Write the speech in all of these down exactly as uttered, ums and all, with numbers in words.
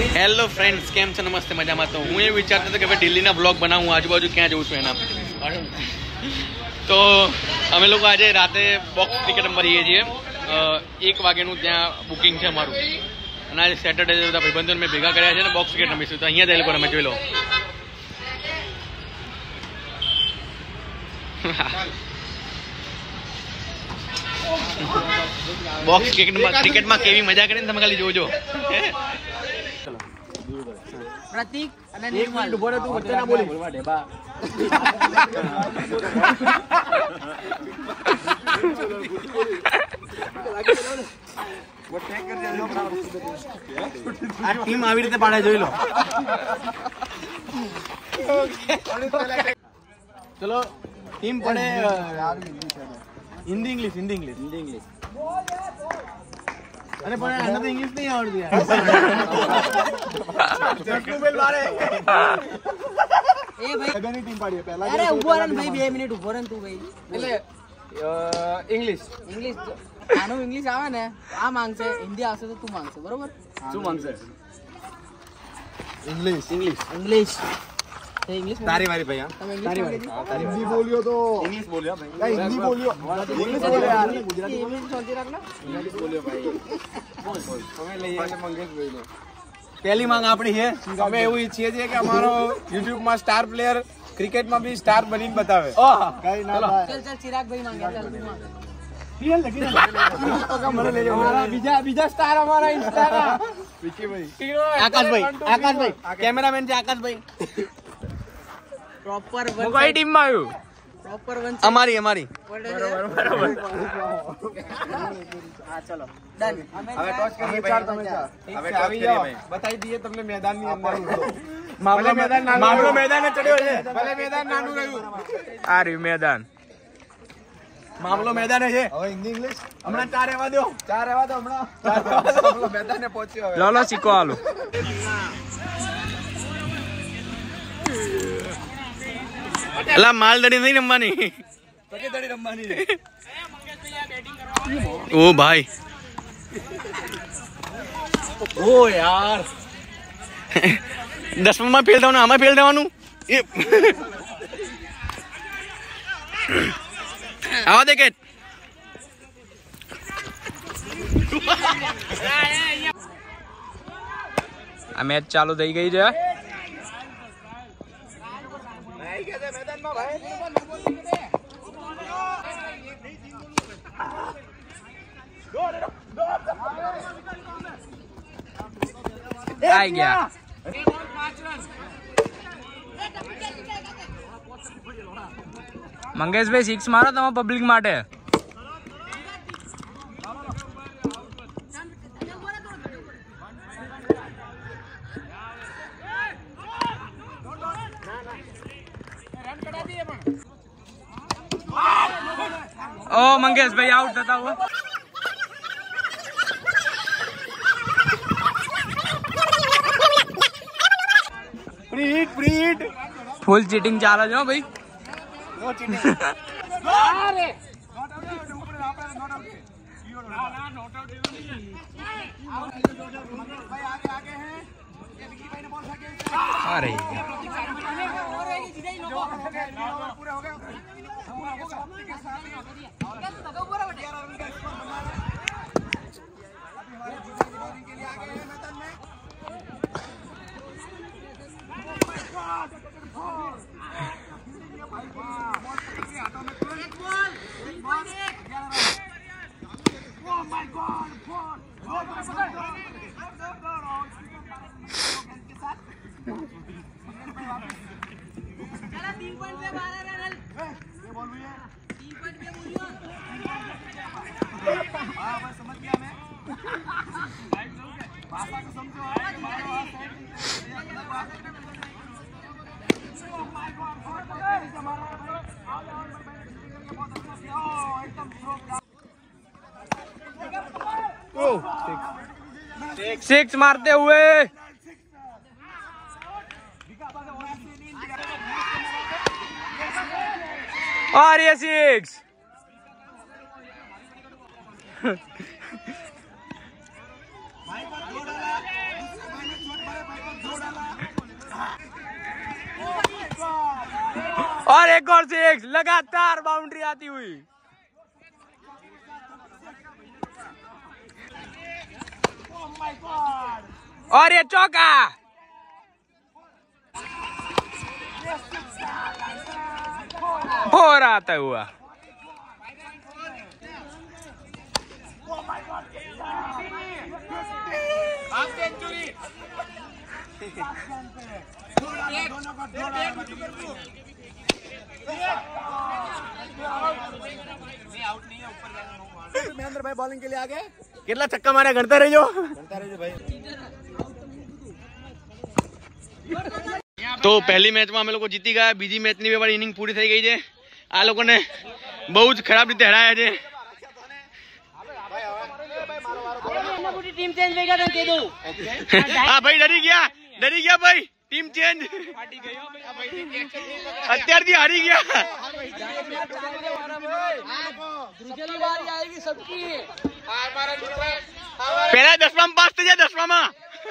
Hello friends, કેમ છો? નમસ્તે, મજામાં. તો હું એ વિચારતો હતો કે ભાઈ દિલ્હીના બ્લોગ બનાવું, આજુબાજુ ક્યાં જવું છું એના. તો અમે લોકો આજે રાતે બોક્સ ક્રિકેટ રમવા જઈએ છીએ. એક વાગ્યાનું ત્યાં બુકિંગ છે અમારું. અને આજે સેટરડે બધા ભાઈબંધોને મેં ભેગા કર્યા છે ને બોક્સ ક્રિકેટ રમીશું. તો અહીંયા જ એ લોકો રમે, જોઈ લો. બોક્સ ક્રિકેટમાં ક્રિકેટમાં કેવી મજા કરીને તમે ખાલી જોજો. પ્રતીક અને નિર્મલ ઉભો રહે, તું વચ્ચે ના બોલી. આ ટીમ આવી રીતે પાડે, જોઈ લો. ચલો ટીમ પડે Hindi English Hindi English Hindi English અરે પણ આને તો ઇંગ્લિશ નહીં આવડતી યાર. જસ્ટુબેલ મારે એ ભાઈ બેની ટીમ પાડીએ પહેલા. અરે ઉભો રહે ભાઈ, બે મિનિટ ઉભો રહે તું ભાઈ. એટલે ઇંગ્લિશ ઇંગ્લિશ આનું ઇંગ્લિશ આવે ને, આ માંગશે. હિન્દી આવશે તો તું માંગશે, બરોબર? શું માંગશે? ઇંગ્લિશ ઇંગ્લિશ ઇંગ્લિશ इंग्लिश तारी वारी भाई. તમે તારી વારી हिंदी बोलियो तो इंग्लिश बोलियो भाई. हिंदी बोलियो, इंग्लिश बोलियो यार. गुजराती इंग्लिश सोची रखना. इंग्लिश बोलियो भाई. बोल बोल. हमें લઈ આવે મંગેશ ભાઈ ને. પહેલી માંગ આપણી છે, અમે એવું ઈચ્છીએ છીએ કે અમારો YouTube માં સ્ટાર પ્લેયર ક્રિકેટ માં બી સ્ટાર બનીને બતાવે. કઈ ના થાય. ચલ ચલ ચિરાગ ભાઈ માંગે, ચાલ તું માંગ. પીએલ લખી દે. મને લઈ જાઓ. અમારા બીજા બીજા સ્ટાર અમારા ઇન્સ્ટા ના વિકી ભાઈ, આકાશભાઈ. આકાશભાઈ કેમેરામેન છે આકાશભાઈ. પ્રોપર હું કઈ ટીમ માં આવ્યું? પ્રોપર વન અમારી અમારી બરોબર બરોબર. હા ચલો ડન. હવે ટોચ કરીએ ભાઈ. તમે ચાર હવે આવી જાઓ, બતાવી દઈએ તમને મેદાન ની અંદર. મામલો મેદાન નાનું, મામલો મેદાન ચડ્યો છે. ભલે મેદાન નાનું રહ્યું, આ રહ્યું મેદાન. મામલો મેદાન છે. હવે હિન્દી ઇંગ્લિશ હમણાં ચાર રહેવા દો, ચાર રહેવા દો હમણાં. મામલો મેદાને પહોંચ્યો. હવે લો લો શીખો આલો. એલા માલ દડી નહીં રમવાની, દડી રમવાની. ઓ ભાઈ, ઓ યાર, દસમાં ફેલ થવાનું, આમાં ફેલ થવાનું. આવા દે કે આ મેચ ચાલુ થઈ ગઈ છે. आई गया मंगेश भाई, सिक्स मारो તમે પબ્લિક માટે. ओ मंगेश भाई आउट થતા हुआ. प्रीट प्रीट फुल चीटिंग चाले છે ભાઈ. No cheating. अरे नॉट आउट है, ऊपर यहां पे नॉट आउट है. ना ना नॉट आउट है भाई. आगे आगे है ये विकी भाई ने बॉल फेंके. अरे पूरे हो गए. तीन पॉइंट पे बारह रन. ये बॉल हुई है. तीन पॉइंट पे बोलियो. हां बस समझ गया मैं. भाषा को समझो. सिक्स मारते हुए और ये सिक्स. और एक और सिक्स, लगातार बाउंड्री आती हुई। और ये चौका। हो रहा था हुआ। महेंद्र भाई बॉलिंग के लिए आगे। कितना छक्का मारे गणता रहे जो गणता रहे जो भाई। तो पहली मैच में हम लोग को जीती गया। बीजी मैच ની વાળી ઇનિંગ પૂરી થઈ ગઈ છે। આ લોકોને બહુ જ ખરાબ રીતે હરાયા છે। टीम चेंज वेगा तो दे दो। હા ભાઈ ડરી ગયા, ડરી ગયા ભાઈ। ટીમ ચેન્જ અત્યારથી હારી ગયા। दूसरी बारी आएगी सबकी। પહેલા દસમામાં પાસ થઈ જાય। દસમામાં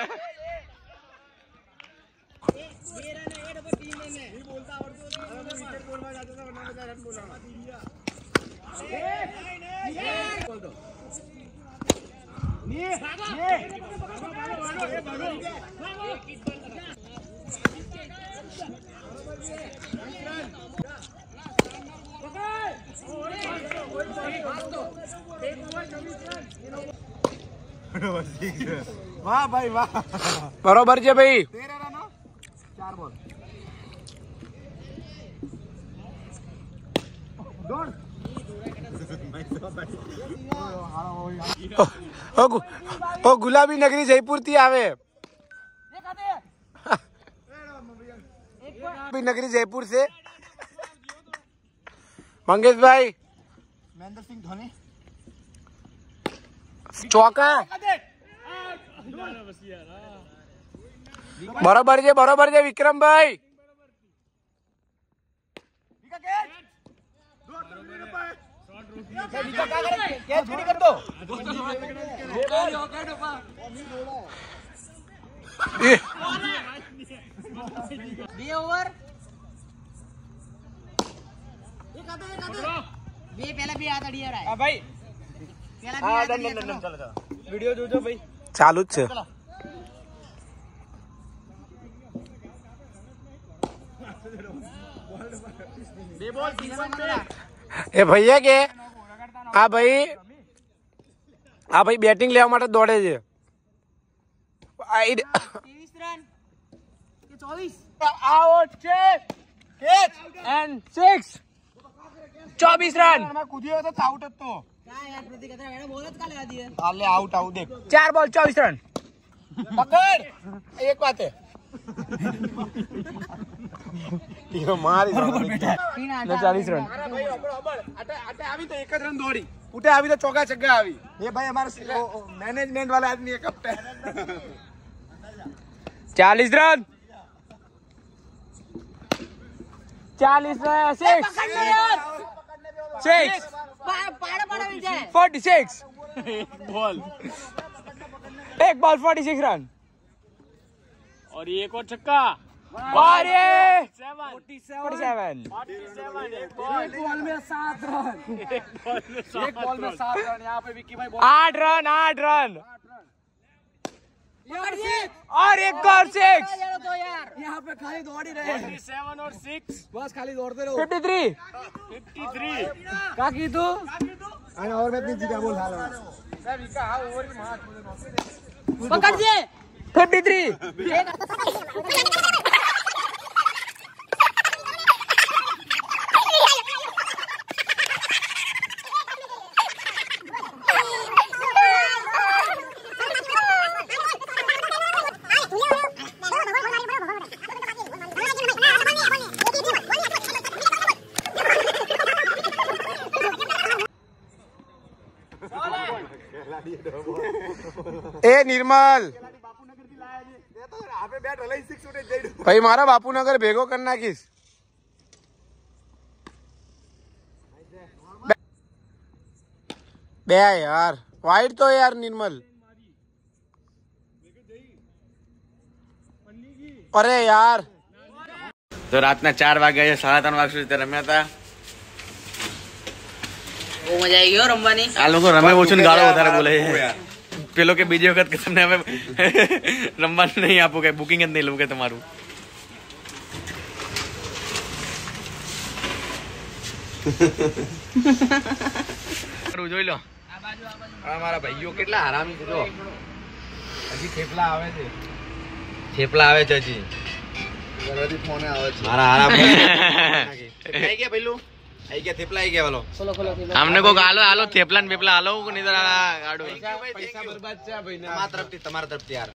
वाह भाई वाह। બરોબર છે ભાઈ। तेरह रन चार बॉल। ઓ ગુલાબી નગરી જયપુર થી આવે। गुलाबी नगरी जयपुर से मंगेश भाई। महेंद्र सिंह धोनी चौका। बराबर है बराबर है विक्रम भाई। बी ओवर बी पहला भी आता डियर है भाई। पहला भी आता डियर चलो वीडियो જોજો ભાઈ। ચાલુ જ છે। बे बॉल तीन पॉइंट पे એ ભૈયા કે આ ભાઈ આ ભાઈ બેટિંગ લેવા માટે દોડે છે। तेईस रन के चौबीस आउट कैच एंड सिक्स चौबीस रन। कूदियो तो आउट है तो क्या यार प्रतीक कहता है मैंने बहुत का लगा दिया। आले आउट आउट देख। चार बॉल चौबीस रन। पकड़ एक बात है ये मारी तीन आटा चालीस रन। भाई अबड़ अबड़ अटे अटे आवी तो एक रन दौड़ी उठे आवी तो चौका छक्का आवी। ये भाई हमारे मैनेजमेंट वाला आदमी है कैप्टन। चालीस रन चालीस सिक्स सिक्स पाड़ा पाड़ा मिल जाए फोर्टी सिक्स बॉल एक बॉल फोर्टी सिक्स रन। और ये एक और छक्का और ये फोर्टी फोर्टी सेवन। एक बॉल में सात रन एक बॉल में सात एक बॉल में सात रन। यहाँ पे विक्की भाई आठ रन आठ रन और एक और सिक्स। तो यार यहाँ पे खाली दौड़ ही रहे। सेवन और सिक्स बस खाली दौड़ते रहो। फिफ्टी थ्री फिफ्टी थ्री का की तू अरे और मैं जीता बोल हाल सर विका हां ओवर भी मार पकड़ दे फिफ्टी थ्री। ए निर्मल भाई मारा बापूनगर भेगो कर नाखीश। बे यार वाइड तो यार निर्मल। अरे यार તો રાતના ચાર વાગ્યા સાડા ત્રણ વાગ્યા સુધી રમ્યા હતા. બહુ મજા આવી ગયો રમવાની. આ લોકો રમે ઓછું ને ગાળો વધારે બોલે છે. પેલો કે બીજી વખત કે તમને હવે રમવાનું નહીં આપું કે બુકિંગ જ નહીં લઉં કે તમારું. જોઈ લો મારા ભાઈઓ કેટલા હરામી છે. જો હજી થેપલા આવે છે, થેપલા આવે છે હજી. મારા હારા આઈ ગયા પેલું આઈ ગયા થેપલા આઈ ગયા. બોલો ખોલો ખોલો અમને કોક આલો આલો થેપલા ને પેપલા આલો નહીં તો ગાડો પૈસા બરબાદ છે ભાઈ તમારા તરફથી તમારા તરફથી યાર.